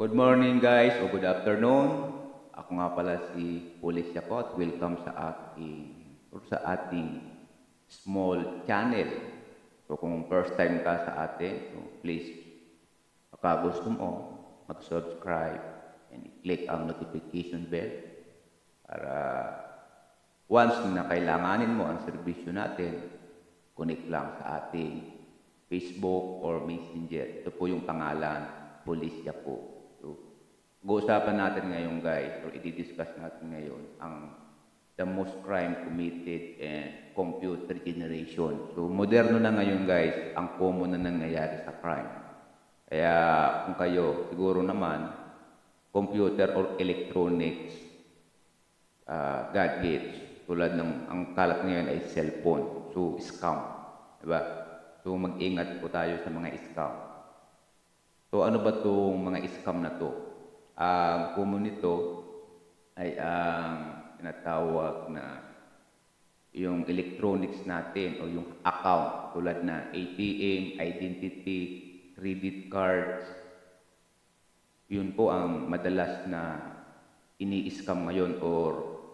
Good morning guys o good afternoon. Ako nga pala si Police Yapo at welcome sa ating small channel. So kung first time ka sa atin, so please baka gusto mo mag-subscribe and click ang notification bell para once na kailanganin mo ang serbisyo natin, connect lang sa ating Facebook or Messenger. Ito po yung pangalan, Police Yapo. So, pag-uusapan natin ngayon guys, or i-discuss natin ngayon, ang the most crime committed in computer generation. So, moderno na ngayon guys, ang common na nangyayari sa crime. Kaya kung kayo, siguro naman, computer or electronics gadgets, tulad ng, ang kalat ngayon ay cellphone. So, scam. Diba? So, mag-ingat po tayo sa mga scam. So, ano ba itong mga scam na to? Ang common nito ay ang tinatawag na yung electronics natin o yung account tulad na ATM, identity, credit cards. Yun po ang madalas na ini-scam ngayon or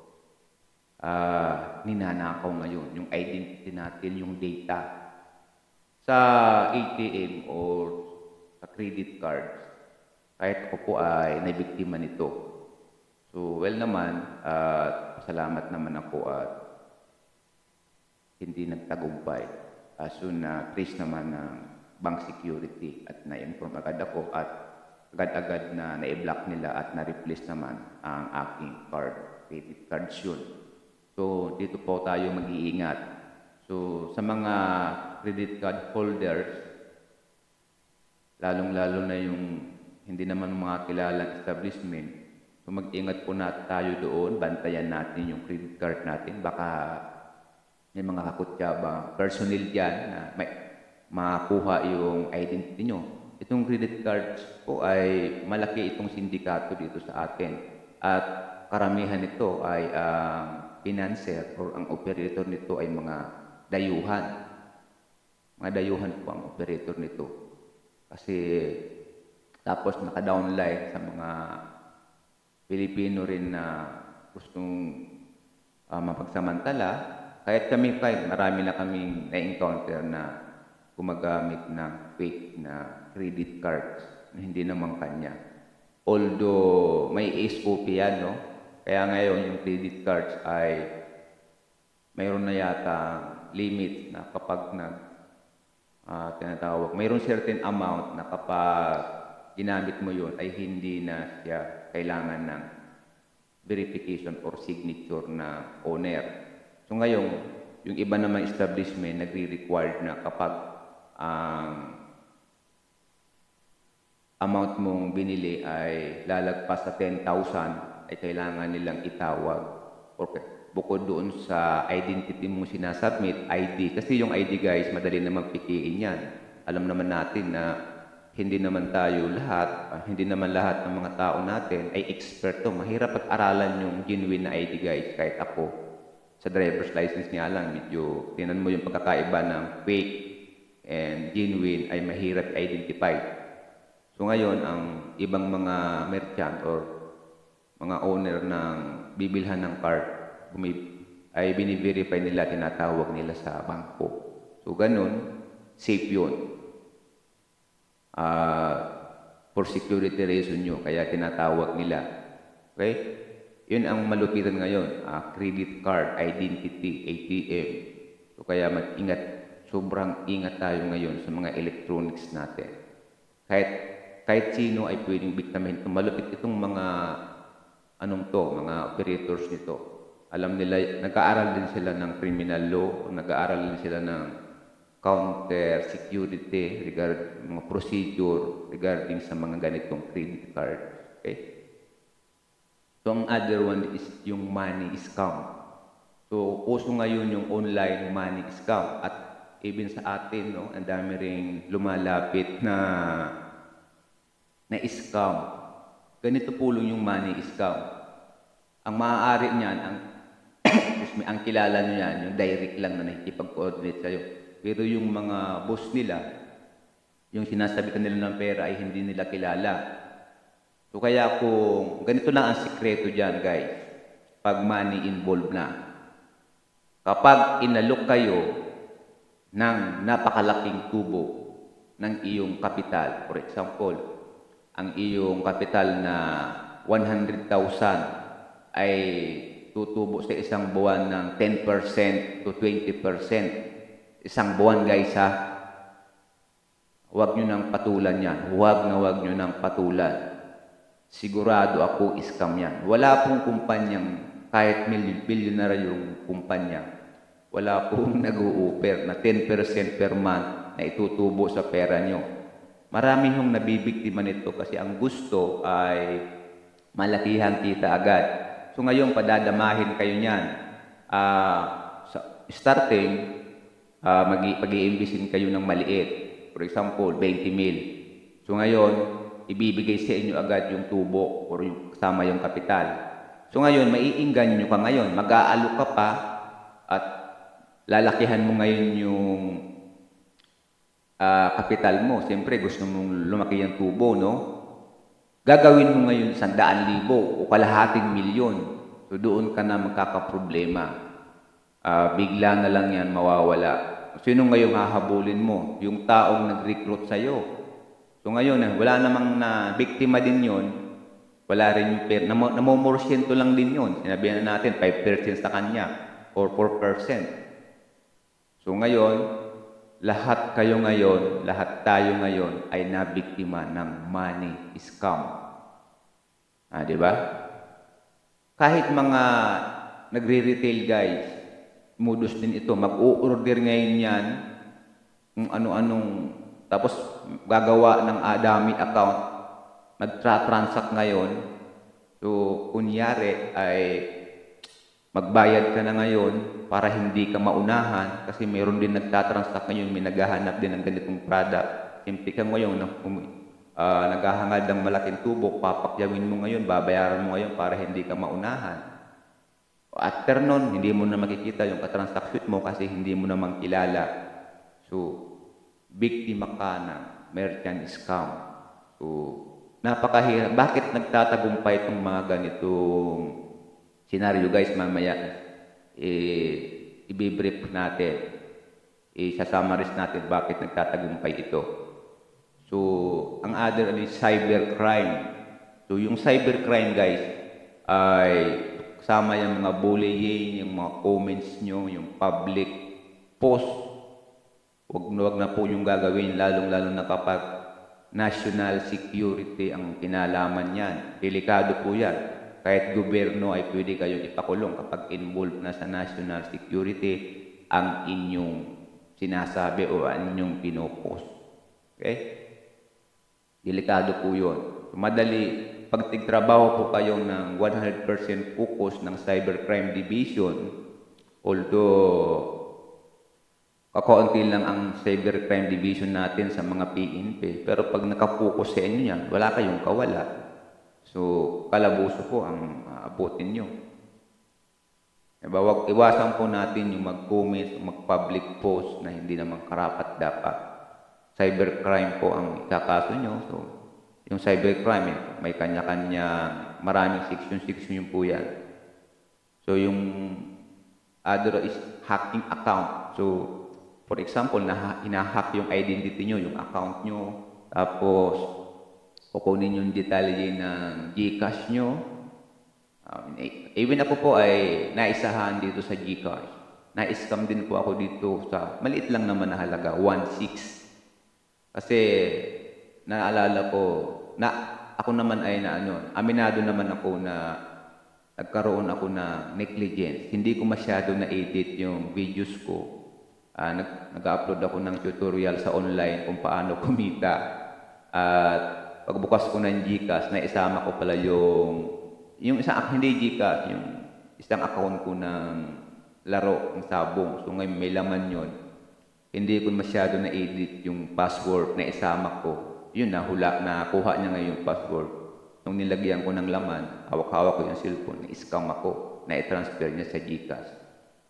ninanakaw ngayon. Yung identity natin, yung data. Sa ATM or sa credit cards, kahit ako po ay nabiktima nito. So, well naman, salamat naman ako at hindi nagtagumpay. Soon na trace naman ng bank security at na-inform agad ako at agad-agad na na-block nila at na-replace naman ang aking card, credit cards yun. So, dito po tayo mag-iingat. So, sa mga credit card holders, lalong-lalo na yung hindi naman mga kilalang establishment, so mag-ingat po na tayo doon, bantayan natin yung credit card natin. Baka may mga kakutyabang personnel dyan na may makuha yung identity nyo. Itong credit cards po ay malaki itong sindikato dito sa atin. At karamihan nito ay ang financer or ang operator nito ay mga dayuhan. Mga dayuhan po ang operator nito. Kasi tapos naka-downline sa mga Pilipino rin na gustong mapagsamantala. Kahit kami, marami na kaming na-encounter na gumagamit ng fake na credit cards na hindi naman kanya. Although may SOP yan, no? Kaya ngayon yung credit cards ay mayroon na yata limit na kapag tinatawag, mayroon certain amount na kapag ginamit mo yun ay hindi na siya kailangan ng verification or signature na owner. So ngayon, yung iba naman establishment nagre-required na kapag ang amount mong binili ay lalagpas sa 10,000 ay kailangan nilang itawag. Okay. Bukod doon sa identity mo sinasubmit, ID. Kasi yung ID guys, madali naman pikiin yan. Alam naman natin na hindi naman tayo lahat, hindi naman lahat ng mga tao natin ay eksperto. Mahirap pag-aralan yung genuine na ID guys. Kahit ako, sa driver's license niya lang, medyo tinan mo yung pagkakaiba ng fake and genuine ay mahirap identify. So ngayon, ang ibang mga merchant or mga owner ng bibilhan ng card, ay bini-verify nila, tinatawag nila sa bangko. So ganun, safe yun. For security reason nyo, kaya tinatawag nila. Okay? Yun ang malupitan ngayon, credit card, identity, ATM. So kaya mag-ingat, sobrang ingat tayo ngayon sa mga electronics natin. Kahit sino ay pwedeng biktamin. Malupit itong mga mga operators nito. Alam nila, nag-aaral din sila ng criminal law, nag-aaral din sila ng counter security regarding mga procedure regarding sa mga ganitong credit card. Okay? So, ang other one is yung money scam. So, uso ngayon yung online money scam. At even sa atin, no, ang dami ring lumalapit na scam. Ganito po yung money scam. Ang maaari niyan, ang kilala nyo yan, yung direct lang na nakikipag-coordinate sa'yo. Pero yung mga boss nila, yung sinasabitan nila ng pera ay hindi nila kilala. So kaya kung ganito lang ang sikreto dyan guys, pag money involved na, kapag inalok kayo ng napakalaking tubo ng iyong kapital, for example, ang iyong kapital na 100,000 ay tutubo sa isang buwan ng 10% to 20%. Isang buwan guys ha, huwag nyo nang patulan yan. Huwag nyo nang patulan. Sigurado ako scam yan. Wala pong kumpanyang, kahit milyonaryo yung kumpanya, wala pong nag-u-offer na 10% per month na itutubo sa pera nyo. Marami yung nabibiktima nito kasi ang gusto ay malakihan kita agad. So ngayon, padadamahin kayo niyan. Starting, mag-i-imbisin kayo ng maliit. For example, 20 mil. So ngayon, ibibigay sa inyo agad yung tubo or yung kasama yung kapital. So ngayon, maiinggan nyo ka ngayon. Mag-aalok ka pa at lalakihan mo ngayon yung kapital mo. Siyempre, gusto mong lumaki yung tubo, no? Gagawin mo ngayon 100,000 o kalahating milyon. So doon ka na magkakaproblema. Bigla na lang yan mawawala. Sino ngayon hahabulin mo? Yung taong nag-recruit sa'yo. So ngayon, wala namang na biktima din yon. Wala rin yung pera. Namomorsyento lang din yon. Sinabihan na natin 5% sa kanya or 4%. So ngayon, lahat tayo ngayon ay nabiktima ng money scam. Di ba? Kahit mga nagre-retail guys, modus din ito. Mag-o-order ngayon yan kung ano-anong, tapos gagawa ng dami account, mag-transact ngayon. So, kunyari ay magbayad ka na ngayon para hindi ka maunahan kasi mayroon din nagtatransact ngayon, may naghahanap din ng ganitong product. Simple ka ngayon, naghahangad ng malaking tubo, papakyawin mo ngayon, babayaran mo ngayon para hindi ka maunahan. After nun, hindi mo na makikita yung katransaction mo kasi hindi mo naman kilala. So, biktima ka ng merchant scam. So, napakahirap. Bakit nagtatagumpay itong mga ganitong senaryo guys? Mamaya, i-brief natin. I-summarize natin bakit nagtatagumpay ito. So, ang other is cybercrime. So, yung cybercrime guys ay kasama yung mga bullying, yung mga comments nyo, yung public post. Huwag na po yung gagawin, lalong-lalo na kapag national security ang kinalaman yan. Delikado po yan. Kahit gobyerno ay pwede kayong ipakulong kapag involved na sa national security ang inyong sinasabi o ang inyong pinopost. Okay? Delikado po yun. Madali, pag tigtrabaho po kayo ng 100% focus ng Cybercrime Division, although kakaunti lang ang Cybercrime Division natin sa mga PNP, pero pag nakapokus sa inyo yan, wala kayong kawala. So, kalabuso po ang abutin nyo. Diba? Iwasan po natin yung mag-comment, mag-public post na hindi naman karapat dapat. Cybercrime po ang ikakaso nyo. So, yung cybercrime, may kanya-kanya, maraming section yung po yan. So, yung other is hacking account. So, for example, hinahack yung identity nyo, yung account nyo, tapos kukunin yung detalye ng GCash nyo. Even ako po ay naisahan dito sa GCash. Na-scam din po ako dito sa, maliit lang naman na halaga, 1.6. Kasi, naalala ko, na ako naman ay aminado naman ako na nagkaroon ako ng negligence. Hindi ko masyado na-edit yung videos ko. Nag-upload ako ng tutorial sa online kung paano kumita. At pagbukas ko ng GCash, naisama ko pala yung isang, hindi GCash, yung isang account ko ng laro, ng sabong. So ngayon may laman yun. Hindi ko masyado na-edit yung password na isama ko. Yun, nakuha niya ngayon yung password. Nung nilagyan ko ng laman, hawak-hawak ko yung cellphone, na-scam ako, na-transfer niya sa GCash.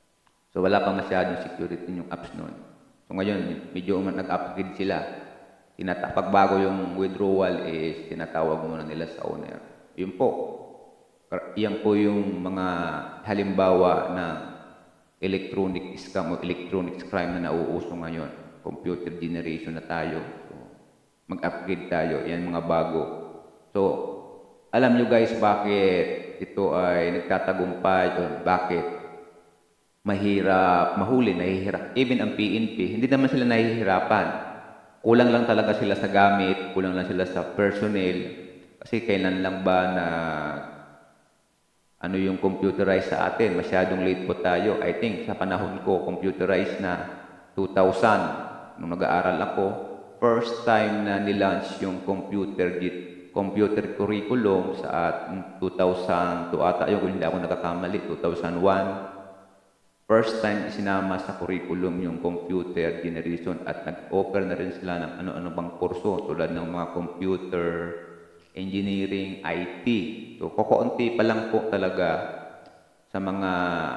So wala pa masyadong security yung apps noon. So ngayon, medyo nag-upgrade sila. pag bago yung withdrawal is tinatawag muna nila sa owner. Yun po. Yan po yung mga halimbawa ng electronic scam o electronic crime na nauuso ngayon. Computer generation na tayo. So, mag-upgrade tayo. Yan mga bago. So, alam nyo guys bakit ito ay nagtatagumpay o bakit mahirap mahuli, nahihirap. Even ang PNP, hindi naman sila nahihirapan. Kulang lang talaga sila sa gamit, kulang lang sila sa personnel. Kasi kailan lang ba na ano yung computerized sa atin? Masyadong late po tayo. I think sa panahon ko, computerized na 2000. Nung nag-aaral ako, first time na nilaunch yung computer curriculum sa 2002 ata. Yung kung hindi ako nakakamali, 2001. First time isinama sa curriculum yung computer generation at nag-offer na rin sila ng ano-ano bang kurso tulad ng mga computer, engineering, IT. So, kukunti pa lang po talaga sa mga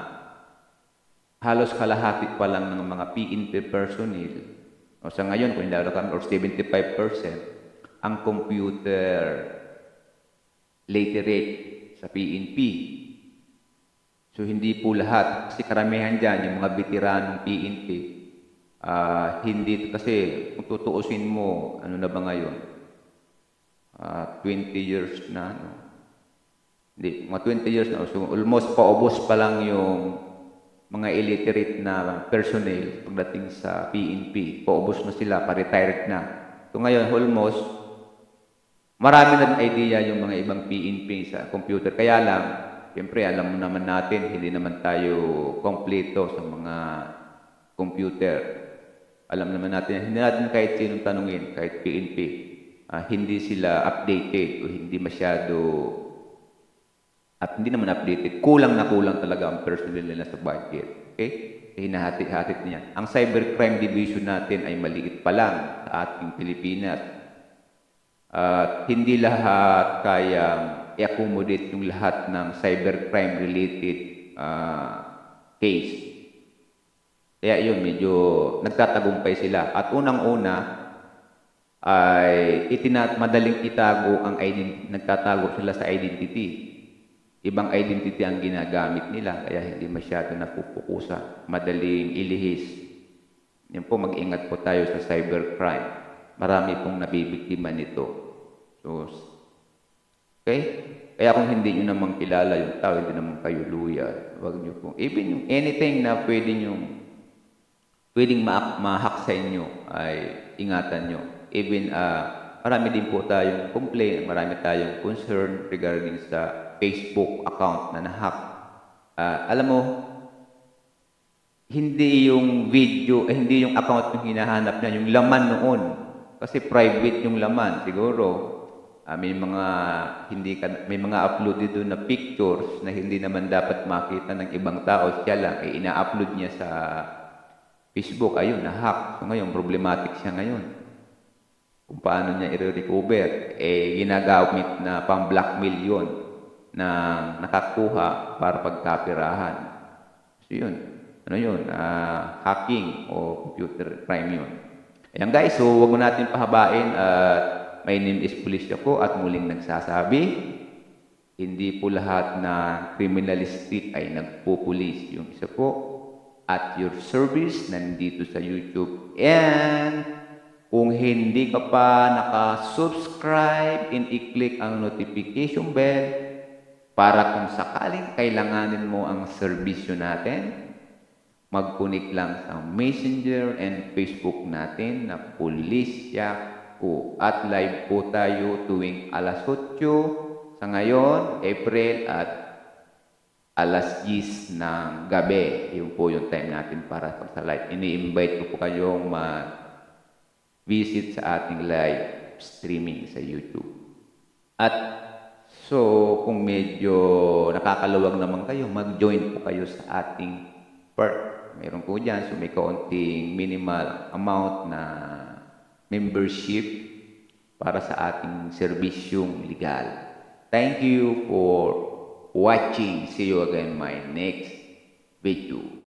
halos kalahati pa lang ng mga PNP personnel. O, sa ngayon, kung hindi ako kami, or 75%, ang computer literate sa PNP. So, hindi po lahat. Kasi karamihan dyan, yung mga veteranong PNP, hindi kasi, kung tutuusin mo, ano na ba ngayon? 20 years na, no? Hindi, mga 20 years na. So, almost paubos pa lang yung mga illiterate na personnel pagdating sa PNP. Paubos na sila, pa-retired na. So, ngayon, almost, marami na idea yung mga ibang PNP sa computer. Kaya lang, siyempre, alam mo naman natin, hindi naman tayo kompleto sa mga computer. Alam naman natin, hindi natin kahit sinong tanungin, kahit PNP, hindi sila updated o hindi masyado, at hindi naman updated, kulang na kulang talaga ang personnel nila sa budget. Okay? Hinahati-hatit niya. Ang cybercrime division natin ay maliit pa lang sa ating Pilipinas. At hindi lahat kayang i-accommodate yung lahat ng cybercrime-related case. Kaya yun, medyo nagtatagumpay sila. At unang-una, ay madaling itago ang nagtatago sila sa identity. Ibang identity ang ginagamit nila, kaya hindi masyado napupukusa. Madaling ilihis. Yan po, mag-ingat po tayo sa cybercrime. Marami pong nabibiktima nito. So, okay? Kaya kung hindi nyo naman kilala yung tao, hindi naman kayo luya. Huwag nyo po. Even yung anything na pwedeng ma-hack sa inyo, ay ingatan nyo. Even, marami din po tayong complaint, marami tayong concern regarding sa Facebook account na na-hack. Alam mo, hindi yung video, hindi yung account yung hinahanap niya, yung laman noon. Kasi private yung laman, siguro. May mga uploaded doon na pictures na hindi naman dapat makita ng ibang tao. Siya lang, ina-upload niya sa Facebook. Ayun, na-hack. So ngayon, problematic siya ngayon. Kung paano niya i-recover. Ginagamit na pang-blackmail yun na nakakuha para pagkapirahan. So yun. Ano yun? Hacking o computer crime yun. Ayan guys, so huwag mo natin pahabain. My name is Police ako at muling nagsasabi, hindi po lahat na criminalistic ay nagpupulis. Yung isa po, at your service, nandito sa YouTube. And kung hindi ka pa naka-subscribe, and i-click ang notification bell para kung sakaling kailanganin mo ang serbisyo natin, mag-connect lang sa Messenger and Facebook natin na Pulisya ko. At live po tayo tuwing alas 8 sa ngayon, April, at alas 10 ng gabi. Yun po yung time natin para sa live. Ini-invite ko po kayong mag-visit sa ating live streaming sa YouTube. At so, kung medyo nakakaluwag naman kayo, mag-join po kayo sa ating perk. Meron po dyan, so may kaunting minimal amount na membership para sa ating serbisyong legal. Thank you for watching. See you again in my next video.